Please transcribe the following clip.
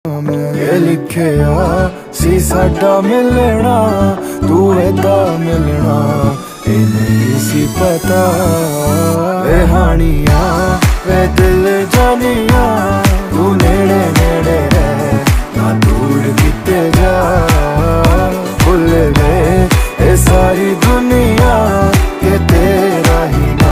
मैं लिखिया सी साडा मिलना, तू ऐदा मिलना ये नहीं सी पता। वे हानिया वे दिल जानिया